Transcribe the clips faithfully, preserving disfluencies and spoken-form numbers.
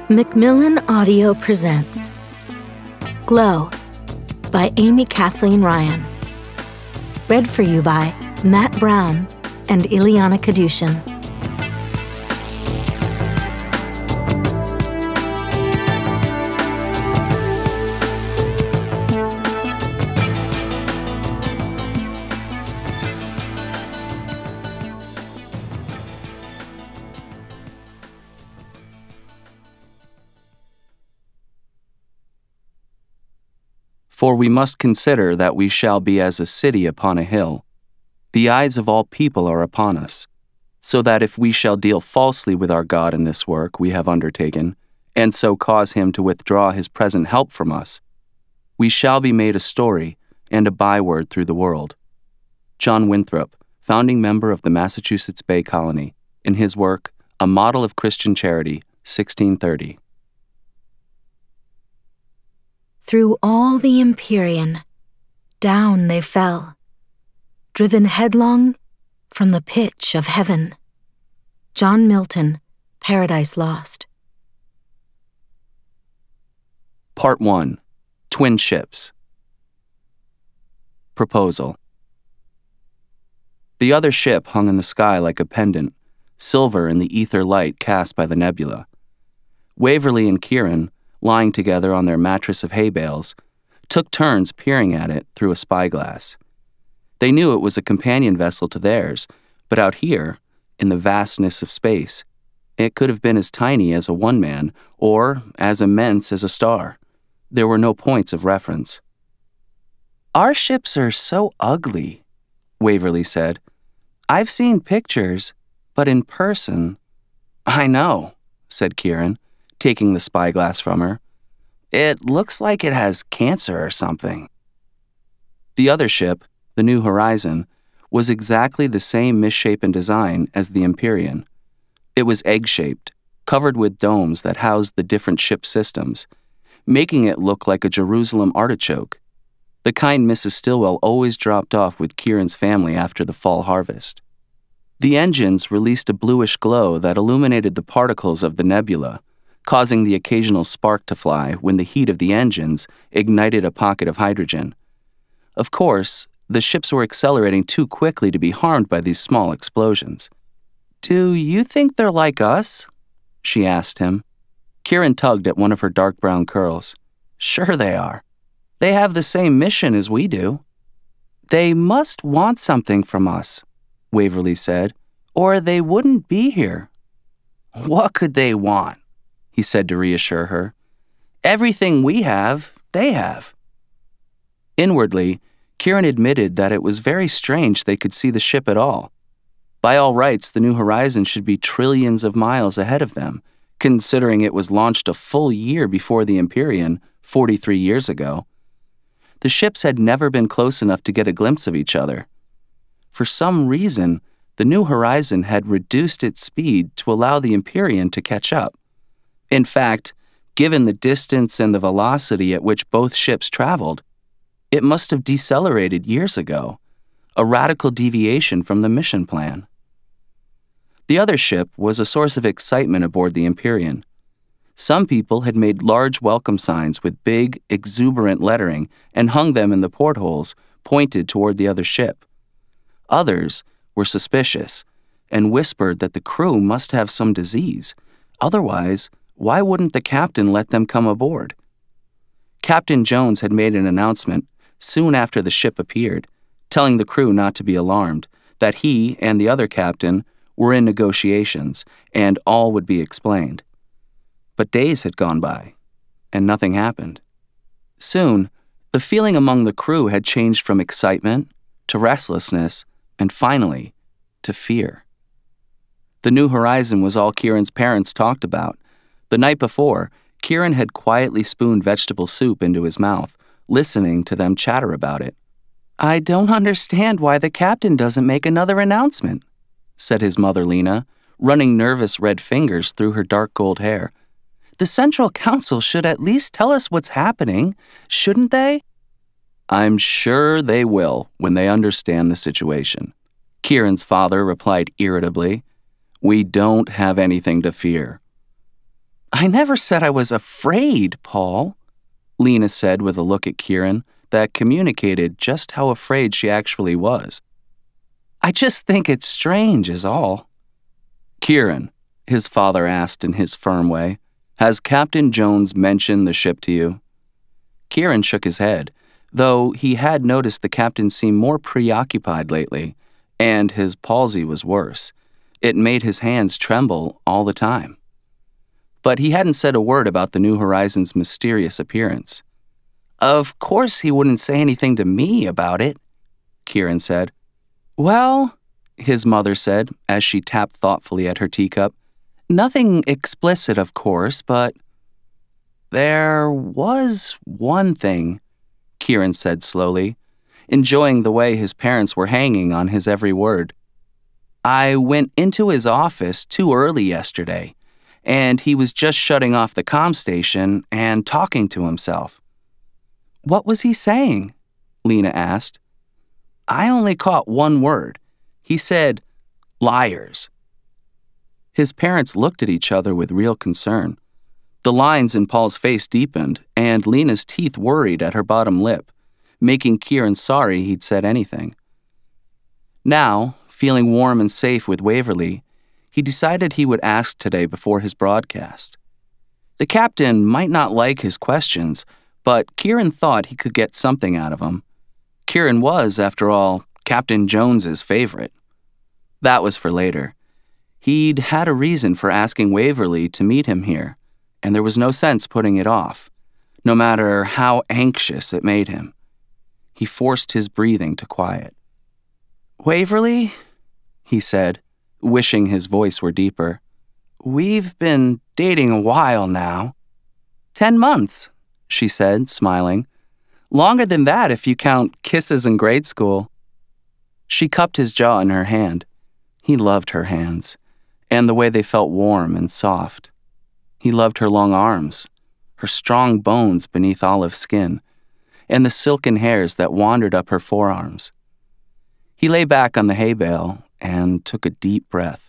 Macmillan Audio presents Glow by Amy Kathleen Ryan. Read for you by Matt Brown and Ilyana Kadushin. For we must consider that we shall be as a city upon a hill. The eyes of all people are upon us, so that if we shall deal falsely with our God in this work we have undertaken, and so cause him to withdraw his present help from us, we shall be made a story and a byword through the world. John Winthrop, founding member of the Massachusetts Bay Colony, in his work, A Model of Christian Charity, sixteen thirty. Through all the Empyrean, down they fell, driven headlong from the pitch of heaven. John Milton, Paradise Lost. Part one. Twin Ships. Proposal. The other ship hung in the sky like a pendant, silver in the ether light cast by the nebula. Waverly and Kieran, lying together on their mattress of hay bales, took turns peering at it through a spyglass. They knew it was a companion vessel to theirs, but out here, in the vastness of space, it could have been as tiny as a one-man or as immense as a star. There were no points of reference. "Our ships are so ugly," Waverly said. "I've seen pictures, but in person—" "I know," said Kieran, taking the spyglass from her. "It looks like it has cancer or something." The other ship, the New Horizon, was exactly the same misshapen design as the Empyrean. It was egg-shaped, covered with domes that housed the different ship systems, making it look like a Jerusalem artichoke, the kind Missus Stilwell always dropped off with Kieran's family after the fall harvest. The engines released a bluish glow that illuminated the particles of the nebula, causing the occasional spark to fly when the heat of the engines ignited a pocket of hydrogen. Of course, the ships were accelerating too quickly to be harmed by these small explosions. "Do you think they're like us?" she asked him. Kieran tugged at one of her dark brown curls. "Sure they are. They have the same mission as we do." "They must want something from us," Waverly said, "or they wouldn't be here." "What could they want?" he said to reassure her. "Everything we have, they have." Inwardly, Kieran admitted that it was very strange they could see the ship at all. By all rights, the New Horizon should be trillions of miles ahead of them, considering it was launched a full year before the Empyrean, forty-three years ago. The ships had never been close enough to get a glimpse of each other. For some reason, the New Horizon had reduced its speed to allow the Empyrean to catch up. In fact, given the distance and the velocity at which both ships traveled, it must have decelerated years ago, a radical deviation from the mission plan. The other ship was a source of excitement aboard the Empyrean. Some people had made large welcome signs with big, exuberant lettering and hung them in the portholes, pointed toward the other ship. Others were suspicious and whispered that the crew must have some disease. Otherwise, why wouldn't the captain let them come aboard? Captain Jones had made an announcement soon after the ship appeared, telling the crew not to be alarmed, that he and the other captain were in negotiations, and all would be explained. But days had gone by, and nothing happened. Soon, the feeling among the crew had changed from excitement to restlessness, and finally, to fear. The New Horizon was all Kieran's parents talked about. The night before, Kieran had quietly spooned vegetable soup into his mouth, listening to them chatter about it. "I don't understand why the captain doesn't make another announcement," said his mother Lena, running nervous red fingers through her dark gold hair. "The Central Council should at least tell us what's happening, shouldn't they?" "I'm sure they will when they understand the situation," Kieran's father replied irritably. "We don't have anything to fear." I never said I was afraid, Paul, Lena said with a look at Kieran that communicated just how afraid she actually was. I just think it's strange is all. Kieran, his father asked in his firm way, has Captain Jones mentioned the ship to you? Kieran shook his head, though he had noticed the captain seemed more preoccupied lately, and his palsy was worse. It made his hands tremble all the time. But he hadn't said a word about the New Horizons' mysterious appearance. Of course he wouldn't say anything to me about it, Kieran said. Well, his mother said, as she tapped thoughtfully at her teacup, nothing explicit, of course, but there was one thing, Kieran said slowly, enjoying the way his parents were hanging on his every word. I went into his office too early yesterday, and he was just shutting off the comm station and talking to himself. What was he saying? Lena asked. I only caught one word. He said, liars. His parents looked at each other with real concern. The lines in Paul's face deepened, and Lena's teeth worried at her bottom lip, making Kieran sorry he'd said anything. Now, feeling warm and safe with Waverly, he decided he would ask today before his broadcast. The captain might not like his questions, but Kieran thought he could get something out of him. Kieran was, after all, Captain Jones's favorite. That was for later. He'd had a reason for asking Waverly to meet him here, and there was no sense putting it off, no matter how anxious it made him. He forced his breathing to quiet. Waverly, he said, wishing his voice were deeper. We've been dating a while now. Ten months, she said, smiling. Longer than that if you count kisses in grade school. She cupped his jaw in her hand. He loved her hands, and the way they felt warm and soft. He loved her long arms, her strong bones beneath olive skin, and the silken hairs that wandered up her forearms. He lay back on the hay bale and took a deep breath.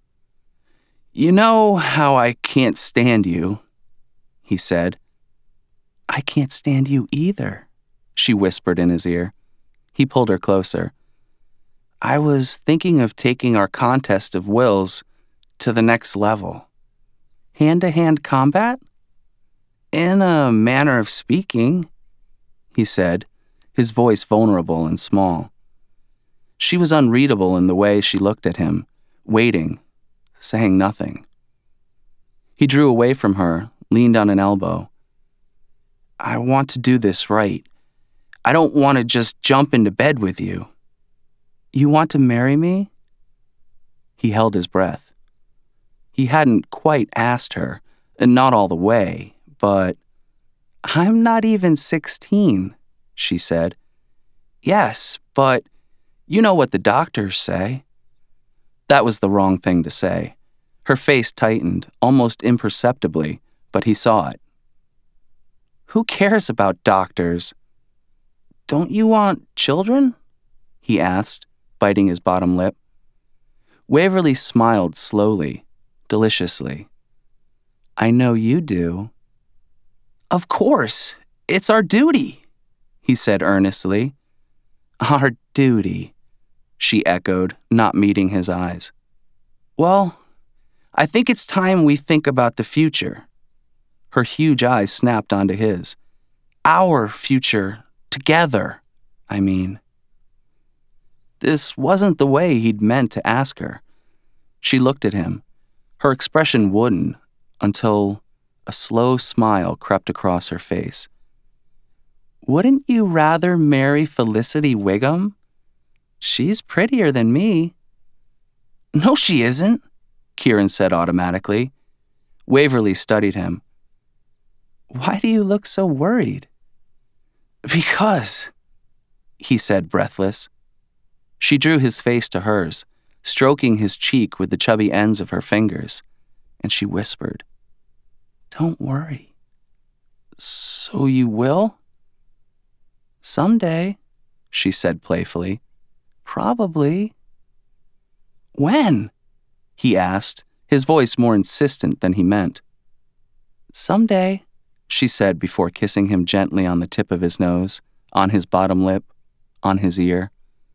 You know how I can't stand you, he said. I can't stand you either, she whispered in his ear. He pulled her closer. I was thinking of taking our contest of wills to the next level. Hand-to-hand combat? In a manner of speaking, he said, his voice vulnerable and small. She was unreadable in the way she looked at him, waiting, saying nothing. He drew away from her, leaned on an elbow. I want to do this right. I don't want to just jump into bed with you. You want to marry me? He held his breath. He hadn't quite asked her, and not all the way, but I'm not even sixteen, she said. Yes, but you know what the doctors say. That was the wrong thing to say. Her face tightened, almost imperceptibly, but he saw it. Who cares about doctors? Don't you want children? He asked, biting his bottom lip. Waverly smiled slowly, deliciously. I know you do. Of course, it's our duty, he said earnestly. Our duty, she echoed, not meeting his eyes. Well, I think it's time we think about the future. Her huge eyes snapped onto his. Our future, together, I mean. This wasn't the way he'd meant to ask her. She looked at him, her expression wooden, until a slow smile crept across her face. Wouldn't you rather marry Felicity Wiggum? She's prettier than me. No, she isn't, Kieran said automatically. Waverly studied him. Why do you look so worried? Because, he said, breathless. She drew his face to hers, stroking his cheek with the chubby ends of her fingers, and she whispered, Don't worry. So you will? Someday, she said playfully. Probably. When? He asked, his voice more insistent than he meant. Someday, she said before kissing him gently on the tip of his nose, on his bottom lip, on his ear.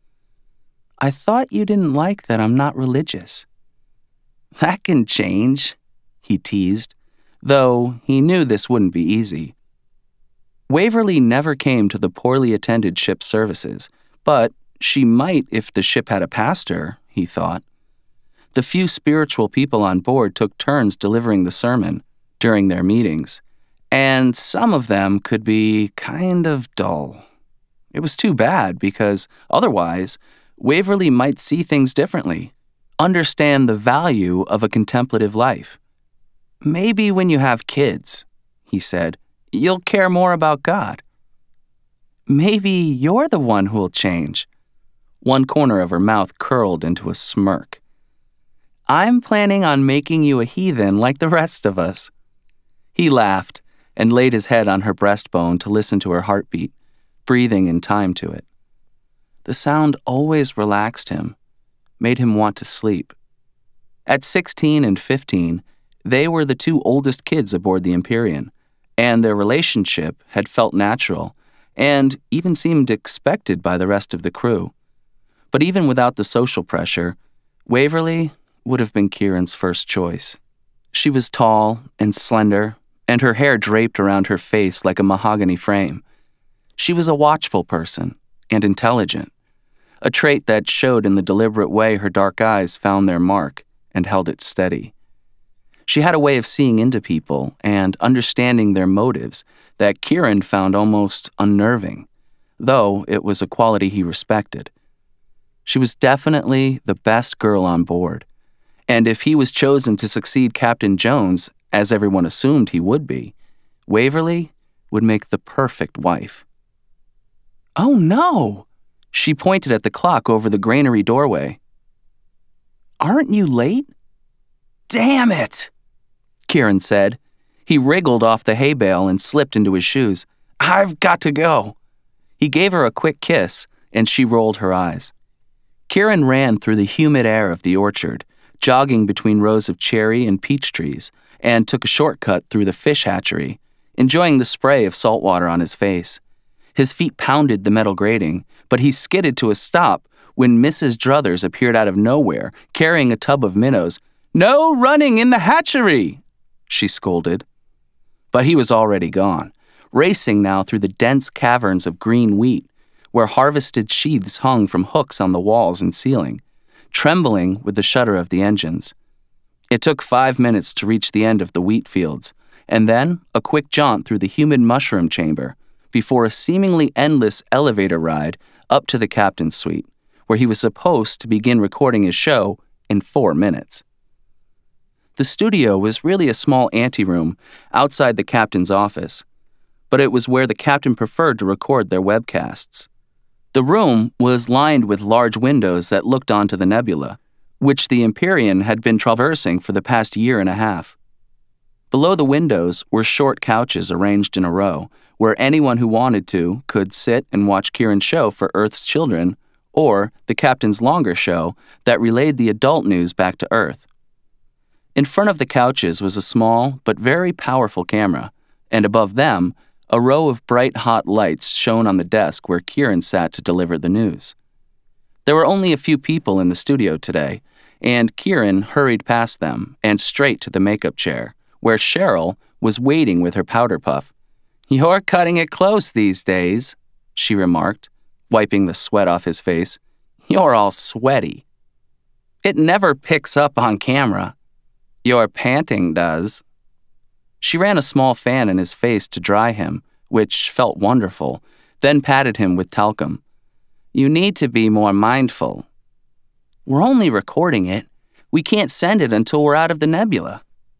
I thought you didn't like that I'm not religious. That can change, he teased, though he knew this wouldn't be easy. Waverly never came to the poorly attended ship's services, but she might if the ship had a pastor, he thought. The few spiritual people on board took turns delivering the sermon during their meetings, and some of them could be kind of dull. It was too bad because otherwise, Waverly might see things differently, understand the value of a contemplative life. Maybe when you have kids, he said, you'll care more about God. Maybe you're the one who'll change. One corner of her mouth curled into a smirk. I'm planning on making you a heathen like the rest of us. He laughed and laid his head on her breastbone to listen to her heartbeat, breathing in time to it. The sound always relaxed him, made him want to sleep. At sixteen and fifteen, they were the two oldest kids aboard the Empyrean, and their relationship had felt natural and even seemed expected by the rest of the crew. But even without the social pressure, Waverly would have been Kieran's first choice. She was tall and slender, and her hair draped around her face like a mahogany frame. She was a watchful person and intelligent, a trait that showed in the deliberate way her dark eyes found their mark and held it steady. She had a way of seeing into people and understanding their motives that Kieran found almost unnerving, though it was a quality he respected. She was definitely the best girl on board, and if he was chosen to succeed Captain Jones, as everyone assumed he would be, Waverly would make the perfect wife. Oh no! She pointed at the clock over the granary doorway. Aren't you late? Damn it! Kieran said. He wriggled off the hay bale and slipped into his shoes. I've got to go. He gave her a quick kiss, and she rolled her eyes. Kieran ran through the humid air of the orchard, jogging between rows of cherry and peach trees, and took a shortcut through the fish hatchery, enjoying the spray of salt water on his face. His feet pounded the metal grating, but he skidded to a stop when Missus Druthers appeared out of nowhere, carrying a tub of minnows. No running in the hatchery, she scolded. But he was already gone, racing now through the dense caverns of green wheat, where harvested sheaths hung from hooks on the walls and ceiling, trembling with the shudder of the engines. It took five minutes to reach the end of the wheat fields, and then a quick jaunt through the humid mushroom chamber, before a seemingly endless elevator ride up to the captain's suite, where he was supposed to begin recording his show in four minutes. The studio was really a small anteroom outside the captain's office, but it was where the captain preferred to record their webcasts. The room was lined with large windows that looked onto the nebula, which the Empyrean had been traversing for the past year and a half. Below the windows were short couches arranged in a row, where anyone who wanted to could sit and watch Kieran's show for Earth's children, or the captain's longer show that relayed the adult news back to Earth. In front of the couches was a small but very powerful camera, and above them, a row of bright hot lights shone on the desk where Kieran sat to deliver the news. There were only a few people in the studio today, and Kieran hurried past them and straight to the makeup chair, where Cheryl was waiting with her powder puff. You're cutting it close these days, she remarked, wiping the sweat off his face. You're all sweaty. It never picks up on camera. Your panting does. She ran a small fan in his face to dry him, which felt wonderful, then patted him with talcum. You need to be more mindful. We're only recording it. We can't send it until we're out of the nebula.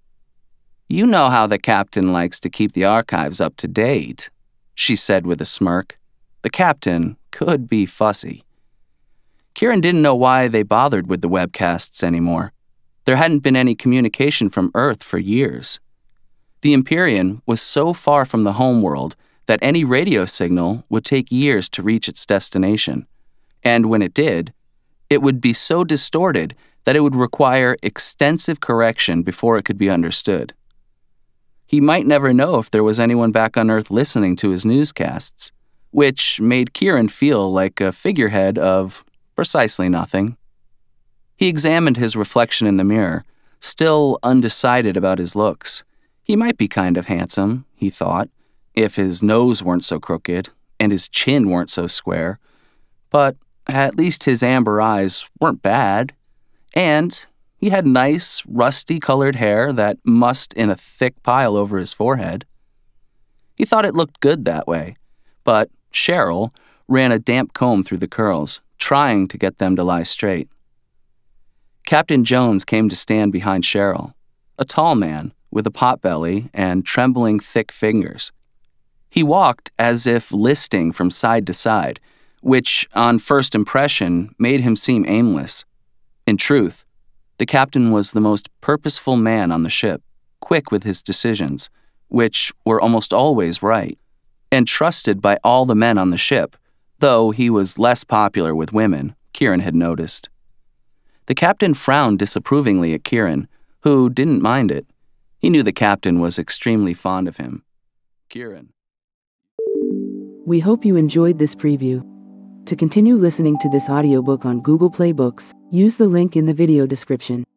You know how the captain likes to keep the archives up to date, she said with a smirk. The captain could be fussy. Kieran didn't know why they bothered with the webcasts anymore. There hadn't been any communication from Earth for years. The Empyrean was so far from the homeworld that any radio signal would take years to reach its destination, and when it did, it would be so distorted that it would require extensive correction before it could be understood. He might never know if there was anyone back on Earth listening to his newscasts, which made Kieran feel like a figurehead of precisely nothing. He examined his reflection in the mirror, still undecided about his looks. He might be kind of handsome, he thought, if his nose weren't so crooked and his chin weren't so square. But at least his amber eyes weren't bad, and he had nice, rusty-colored hair that mussed in a thick pile over his forehead. He thought it looked good that way, but Cheryl ran a damp comb through the curls, trying to get them to lie straight. Captain Jones came to stand behind Cheryl, a tall man with a potbelly and trembling thick fingers. He walked as if listing from side to side, which, on first impression, made him seem aimless. In truth, the captain was the most purposeful man on the ship, quick with his decisions, which were almost always right, and trusted by all the men on the ship, though he was less popular with women, Kieran had noticed. The captain frowned disapprovingly at Kieran, who didn't mind it. He knew the captain was extremely fond of him. Kieran. We hope you enjoyed this preview. To continue listening to this audiobook on Google Play Books, use the link in the video description.